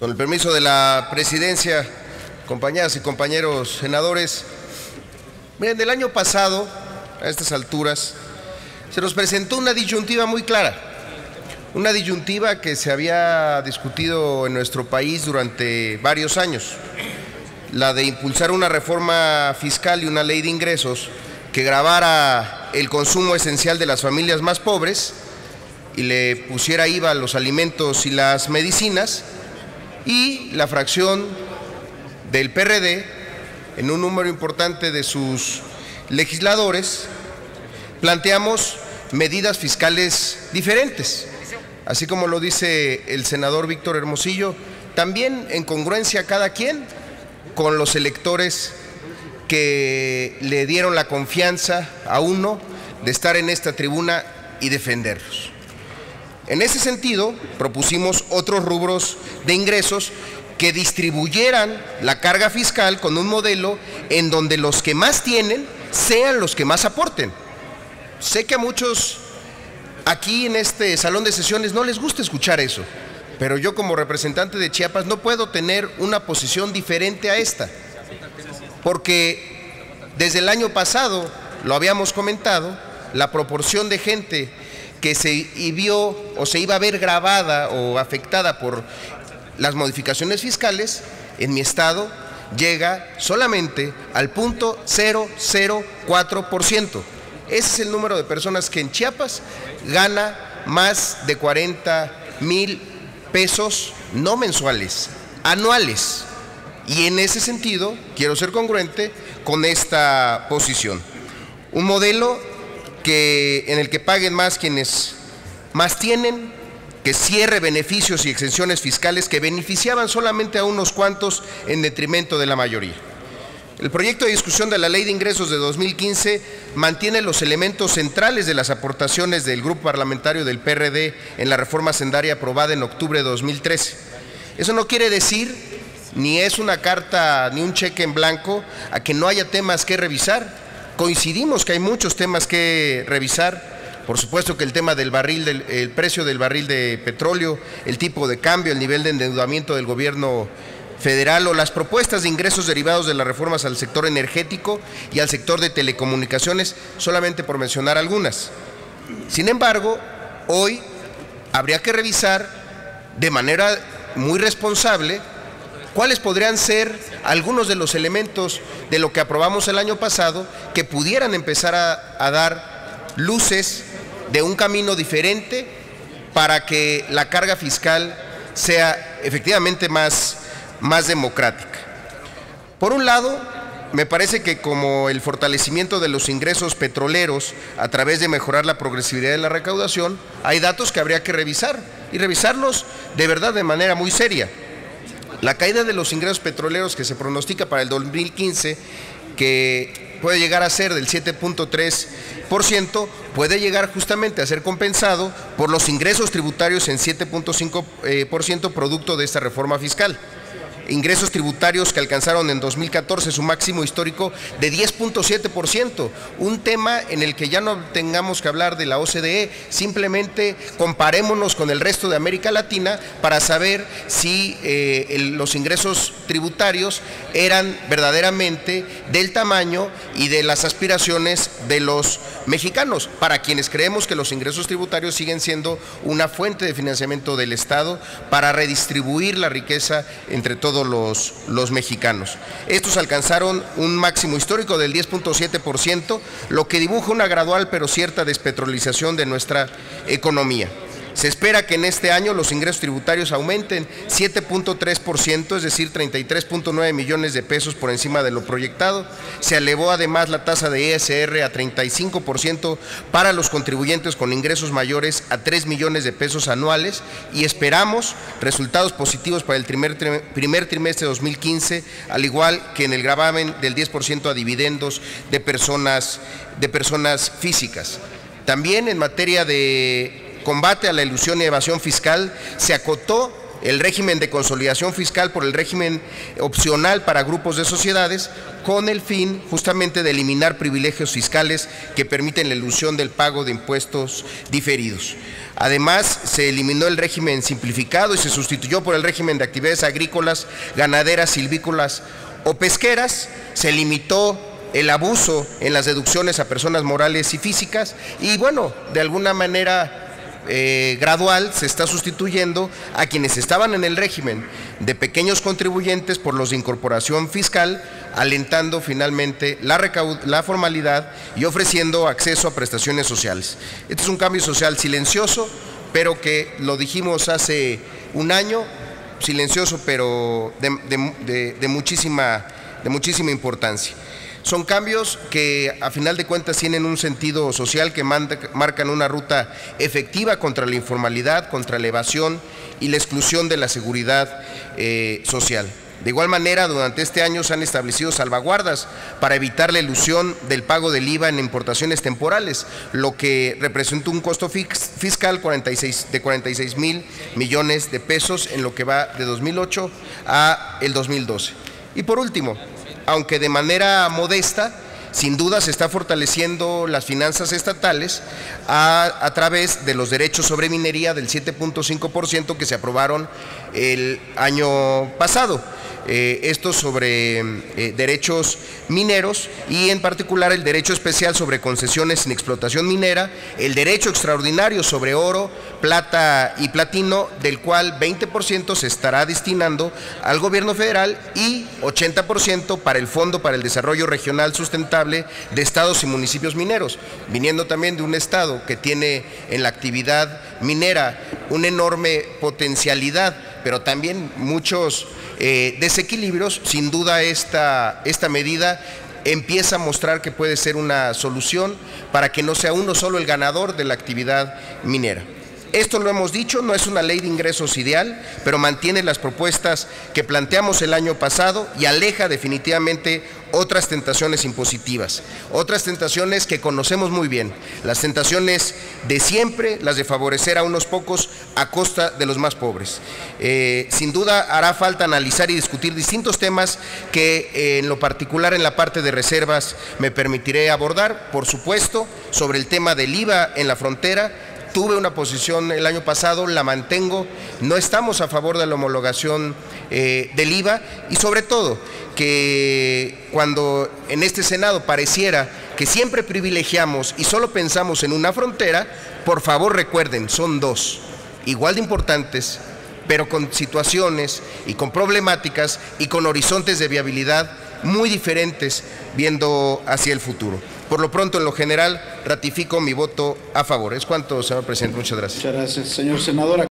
Con el permiso de la presidencia, compañeras y compañeros senadores, miren, del año pasado, a estas alturas, se nos presentó una disyuntiva muy clara, una disyuntiva que se había discutido en nuestro país durante varios años, la de impulsar una reforma fiscal y una ley de ingresos que gravara el consumo esencial de las familias más pobres y le pusiera IVA a los alimentos y las medicinas, y la fracción del PRD, en un número importante de sus legisladores, planteamos medidas fiscales diferentes, así como lo dice el senador Víctor Hermosillo, también en congruencia cada quien con los electores que le dieron la confianza a uno de estar en esta tribuna y defenderlos. En ese sentido, propusimos otros rubros de ingresos que distribuyeran la carga fiscal con un modelo en donde los que más tienen sean los que más aporten. Sé que a muchos aquí en este salón de sesiones no les gusta escuchar eso, pero yo como representante de Chiapas no puedo tener una posición diferente a esta, porque desde el año pasado, lo habíamos comentado, la proporción de gente que se vio o se iba a ver gravada o afectada por las modificaciones fiscales en mi estado llega solamente al 0.004%. Ese es el número de personas que en Chiapas gana más de 40,000 pesos, no mensuales, anuales. Y en ese sentido quiero ser congruente con esta posición. Un modelo en el que paguen más quienes más tienen, que cierre beneficios y exenciones fiscales que beneficiaban solamente a unos cuantos en detrimento de la mayoría. El proyecto de discusión de la Ley de Ingresos de 2015 mantiene los elementos centrales de las aportaciones del Grupo Parlamentario del PRD en la reforma hacendaria aprobada en octubre de 2013. Eso no quiere decir, ni es una carta ni un cheque en blanco, a que no haya temas que revisar. Coincidimos que hay muchos temas que revisar, por supuesto que el tema del el precio del barril de petróleo, el tipo de cambio, el nivel de endeudamiento del gobierno federal o las propuestas de ingresos derivados de las reformas al sector energético y al sector de telecomunicaciones, solamente por mencionar algunas. Sin embargo, hoy habría que revisar de manera muy responsable cuáles podrían ser algunos de los elementos de lo que aprobamos el año pasado que pudieran empezar a dar luces de un camino diferente para que la carga fiscal sea efectivamente más democrática. Por un lado, me parece que como el fortalecimiento de los ingresos petroleros a través de mejorar la progresividad de la recaudación, hay datos que habría que revisar y revisarlos de verdad de manera muy seria. La caída de los ingresos petroleros que se pronostica para el 2015, que puede llegar a ser del 7.3%, puede llegar justamente a ser compensado por los ingresos tributarios en 7.5% producto de esta reforma fiscal. Ingresos tributarios que alcanzaron en 2014 su máximo histórico de 10.7%, un tema en el que ya no tengamos que hablar de la OCDE, simplemente comparémonos con el resto de América Latina para saber si los ingresos tributarios eran verdaderamente del tamaño y de las aspiraciones de los mexicanos, para quienes creemos que los ingresos tributarios siguen siendo una fuente de financiamiento del Estado para redistribuir la riqueza entre todos los mexicanos. Estos alcanzaron un máximo histórico del 10.7%, lo que dibuja una gradual pero cierta despetrolización de nuestra economía. Se espera que en este año los ingresos tributarios aumenten 7.3%, es decir, 33.9 millones de pesos por encima de lo proyectado. Se elevó además la tasa de ISR a 35% para los contribuyentes con ingresos mayores a 3 millones de pesos anuales y esperamos resultados positivos para el primer trimestre de 2015, al igual que en el gravamen del 10% a dividendos de personas físicas. También en materia de combate a la elusión y evasión fiscal, se acotó el régimen de consolidación fiscal por el régimen opcional para grupos de sociedades, con el fin justamente de eliminar privilegios fiscales que permiten la elusión del pago de impuestos diferidos. Además, se eliminó el régimen simplificado y se sustituyó por el régimen de actividades agrícolas, ganaderas, silvícolas o pesqueras. Se limitó el abuso en las deducciones a personas morales y físicas y, bueno, de alguna manera gradual se está sustituyendo a quienes estaban en el régimen de pequeños contribuyentes por los de incorporación fiscal, alentando finalmente la formalidad y ofreciendo acceso a prestaciones sociales. Este es un cambio social silencioso, pero que lo dijimos hace un año, silencioso pero de muchísima importancia. Son cambios que a final de cuentas tienen un sentido social, que marcan una ruta efectiva contra la informalidad, contra la evasión y la exclusión de la seguridad social. De igual manera, durante este año se han establecido salvaguardas para evitar la elusión del pago del IVA en importaciones temporales, lo que representa un costo fiscal de 46 mil millones de pesos en lo que va de 2008 a el 2012. Y por último, aunque de manera modesta, sin duda se está fortaleciendo las finanzas estatales a través de los derechos sobre minería del 7.5% que se aprobaron el año pasado. Estos sobre derechos mineros y en particular el derecho especial sobre concesiones sin explotación minera, el derecho extraordinario sobre oro, plata y platino, del cual 20% se estará destinando al gobierno federal y 80% para el Fondo para el Desarrollo Regional Sustentable de estados y municipios mineros, viniendo también de un estado que tiene en la actividad minera una enorme potencialidad, pero también muchos desequilibrios. Sin duda esta medida empieza a mostrar que puede ser una solución para que no sea uno solo el ganador de la actividad minera. Esto lo hemos dicho, no es una ley de ingresos ideal, pero mantiene las propuestas que planteamos el año pasado y aleja definitivamente otras tentaciones impositivas, otras tentaciones que conocemos muy bien, las tentaciones de siempre, las de favorecer a unos pocos a costa de los más pobres. Sin duda hará falta analizar y discutir distintos temas que en lo particular en la parte de reservas me permitiré abordar, por supuesto, sobre el tema del IVA en la frontera. Tuve una posición el año pasado, la mantengo, no estamos a favor de la homologación del IVA y sobre todo que cuando en este Senado pareciera que siempre privilegiamos y solo pensamos en una frontera, por favor recuerden, son dos, igual de importantes, pero con situaciones y con problemáticas y con horizontes de viabilidad muy diferentes viendo hacia el futuro. Por lo pronto, en lo general, ratifico mi voto a favor. Es cuanto, señor presidente. Muchas gracias. Muchas gracias, señor senador.